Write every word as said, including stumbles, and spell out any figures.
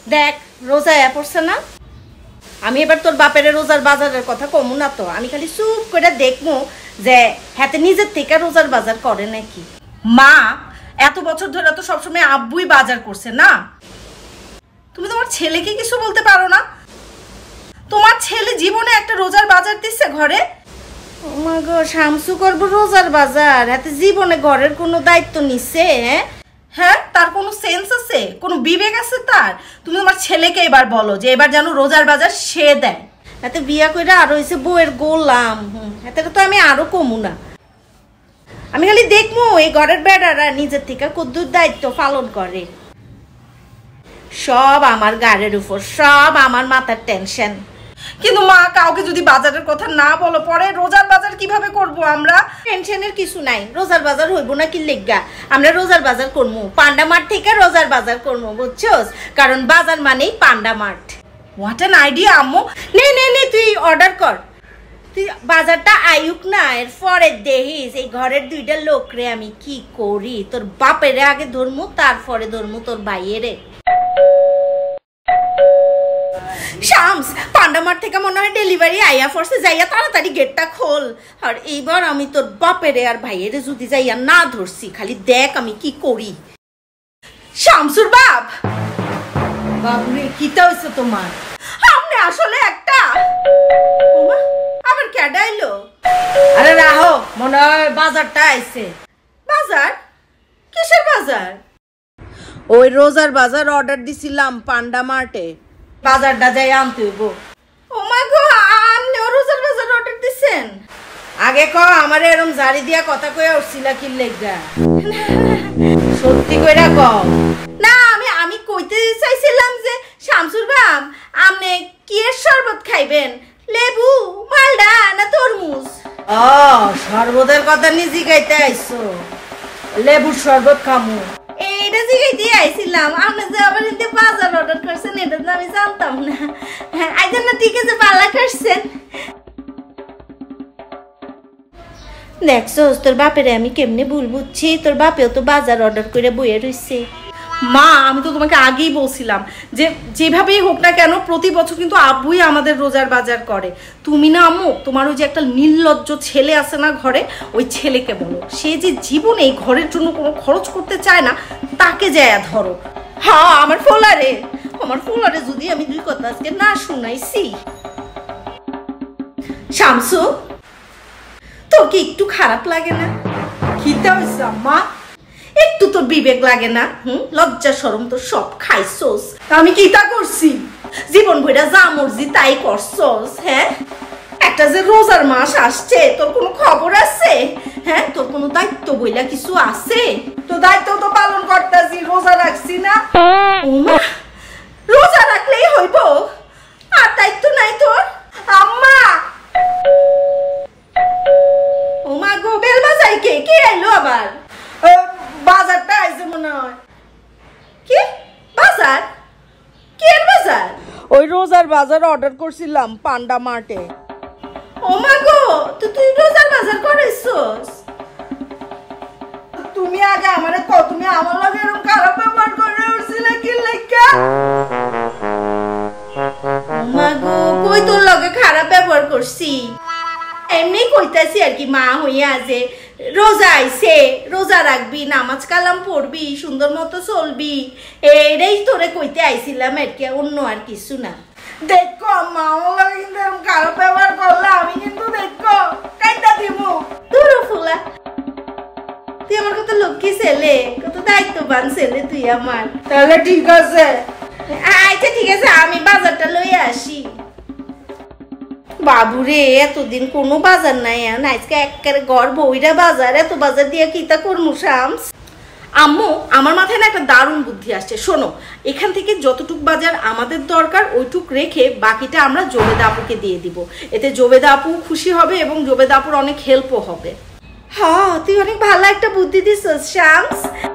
দেখ রোজা এ পড়ছে না, আমি এবার তোর বাপের রোজার বাজারের কথা কমু না তো, আমি খালি চুপ করে দেখবো যে হাতে নিজের থেকে রোজার বাজার করে নাকি। মা এত বছর ধরে তো সবসময় আব্বুই বাজার করছে না, তুমি তোমার ছেলেকে কিছু বলতে পারো না? তোমার ছেলে জীবনে একটা রোজার বাজার দিচ্ছে ঘরে? ও মা গো, শামসু করবো রোজার বাজার, এতে জীবনে ঘরের কোনো দায়িত্ব নিচ্ছে? হ্যাঁ হ্যাঁ, তার কোনো সেন্স আছে, কোনো বিবেক আছে তার? তুমি তোমার ছেলেকে এবার বলো যে এবার যেন রোজার বাজার সে দেয়। এতে বিয়া কইরা আরো হয়েছে বউয়ের গোলাম, এতে তো আমি আরো কমু না। আমি খালি দেখবো এই ঘরের বেড়ারা নিজের থেকে কদ্দুর দায়িত্ব পালন করে। সব আমার গাড়ির উপর, সব আমার মাথার টেনশন। কিন্তু মা, কাউকে যদি বাজারের কথা না বলো পরে রোজার বাজার কিভাবে করব আমরা? টেনশনের কিছু নাই, রোজার বাজার হইব না কি লেগা? আমরা রোজার বাজার করবো পান্ডামার্ট থেকে, রোজার বাজার করবো, বুঝছোস? কারণ বাজার মানেই পান্ডামার্ট। হোয়াট অ্যান আইডিয়া আম্মু। নে নে নে তুই অর্ডার কর, তুই বাজারটা আয়ুক না, এরপরে দেখিস এই ঘরের দুইটা লোক রে আমি কি করি। তোর বাপের আগে ধরমু, তারপরে ধরমু তোর ভাইয়েরে। শামস, পান্ডামার্ট থেকে মনে হয় ডেলিভারি আইয়া ফোর্সে, যাইয়া তাড়াতাড়ি গেটটা খোল। আর এইবার আমি তোর বাপেরে আর ভাইয়েরে যদি যাইয়া না ধরছি, খালি দেখ আমি কি করি। শামসুর বাপ, বাবুরে কিটা হইছে তোমার? আপনি আসলে একটা ওমা, আবার কেডা আইলো? আরে রাহো, মনে হয় বাজারটা আইছে। বাজার? কিসের বাজার? ওই রোজার বাজার অর্ডার দিছিলাম পান্ডামার্টে, বাজারটা যাই আনতে হইব। ও মা গো, আপনি রোজার বাজার অর্ডার দিছেন? আগে ক, আমারে এরকম জারি দিয়া কথা কইয়া উঠছিলা কি লেগা? সত্যি কইরা ক। না, আমি আমি কইতে চাইছিলাম যে শামসুর বাপ, আপনি কি এর শরবত খাইবেন? লেবু, মালডা না তরমুজ? ও, শরবতের কথা নিজে গাইতে আইছো? লেবুর শরবত খামু এইটা জিগাইতে আইছিলাম। আপনি যে আবার এতে বাজার অর্ডার করছেন এটা তো আমি জানতাম না। আইজন না, ঠিক আছে, পালা করছেন। দেখছো তোর বাপেরে আমি কেমনে ভুল বুঝছি, তোর বাপেও তো বাজার অর্ডার করে বইয়ে রইছে। মা, আমি তো তোমাকে আগেই বলছিলাম যে যেভাবেই হোক না কেন প্রতি বছর কিন্তু আব্বুই আমাদের রোজার বাজার করে। তুমি না আম্মু, তোমার ওই যে একটা নির্লজ্জ ছেলে আছে না ঘরে, ওই ছেলেকে বলো সে যে জীবনে এই ঘরের জন্য কোনো খরচ করতে চায় না, তাকে যায় ধরো। হ্যাঁ, আমার ফোলারে আমার ফোলারে যদি আমি দুই কথা আজকে না শুনাইছি। শামসু, তোর কি একটু খারাপ লাগে না? খিদা হইছে আম্মা, একটু তোর বিবেক লাগে না? হুম, লজ্জা শরম তো সব খাইছস। আমি কি তা করছি? জীবন ভইরা যা মর্জি তাই করছস। হ্যাঁ, একটা যে রোজার মাস আসছে, তোর কোনো খবর আছে? হ্যাঁ, তোর কোনো দায়িত্ব বইলা কিছু আছে? তো দায়িত্ব তো পালন করতেছি, রোজা রাখছি না? ওমা, রোজা রাখলেই হইব, আর দায়িত্ব নাই তোর? আম্মা, ওমা গো, বেল বাজাই কে কে আইলো আবার? বাজারটা আইছে মনে হয়। কি বাজার? কি এর বাজার? ওই রোজার বাজার অর্ডার করছিলাম পান্ডামার্টে। ও মা গো, তো তুই রোজার বাজার করেছস? তুমি আগে আমারে কও, তুমি আমার লগে এরকম খারাপ ব্যবহার করে উঠছিলে কি লাগা? ও মা গো, কই তোর লগে খারাপ ব্যবহার করছি? এমনি কইতাছি আর কি, মা হইয়া যে রোজা আইছে, রোজা রাখবি, নামাজ কালাম পড়বি, সুন্দর মতো চলবি, এইটাই তোরে কইতে আইছিলাম আর কি, অন্য আর কিছু না। দেখো মা, আমার কিন্তু এরকম খারাপ ব্যবহার করলে আমি কিন্তু দেখো কাইটা দিব। তোর ফুলা, তুই আমার কত লক্ষ্মী ছেলে, কত দায়িত্ববান ছেলে তুই আমার। তাহলে ঠিক আছে, আচ্ছা ঠিক আছে, আমি বাজারটা লইয়া আসি। বাবুরে, এতদিন কোনো বাজার নাই, আজকে একেবারে ঘর বইরা বাজার, এত বাজার দিয়ে কিতা করমু শামস? আম্মু, আমার মাথায় না একটা দারুণ বুদ্ধি আসছে। শোনো, এখান থেকে যতটুক বাজার আমাদের দরকার ওইটুক রেখে বাকিটা আমরা জোবেদা আপুকে দিয়ে দিব। এতে জোবেদা আপু খুশি হবে এবং জোবেদা আপুর অনেক হেল্পও হবে। হ্যাঁ, তুই অনেক ভালো একটা বুদ্ধি দিছিস শামস।